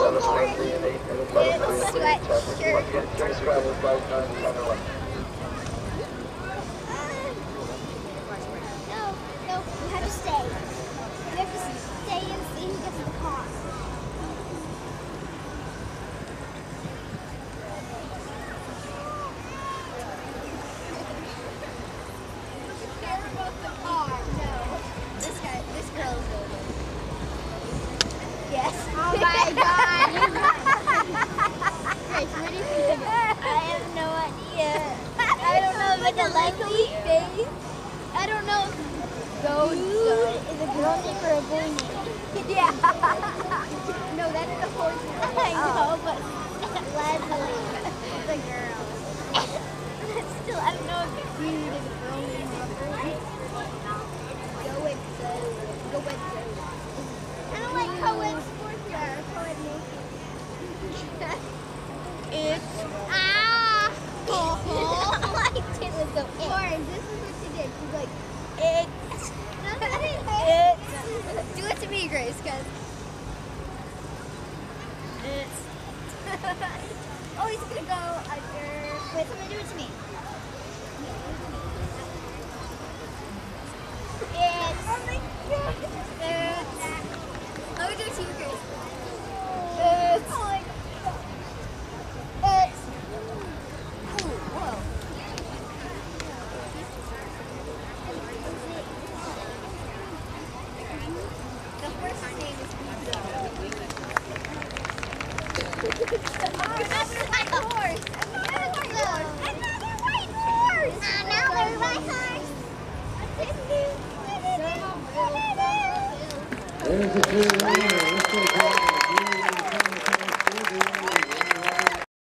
No, you have to stay. You have to stay and see who gets the car. Care about the car. No. This girl is over. Yes. Oh my god. Grace, where do you think it is? I have no idea. I don't know if it's a likely face. I don't know. Go. Is a girl name or a boy name? Yeah. No, that's the horse. I know, but Leslie. It's a girl. Still, I don't know if it's dude is a girl name or a boy name. Go with Zoe. I don't like co-ed sports or co-ed naked. It's I like Taylor go. Lauren, this is what she did. She's like, it's. Do it to me, Grace, because it's. Oh, he's gonna go under. Wait, somebody do it to me. It's. Oh my god. It's. Let me do it to you, Grace. It's. Oh my god. It's. Ooh, whoa. The horse's name is Buzo. That's like a horse. Another white horse. Another white horse. There's a clear winner. Let's go.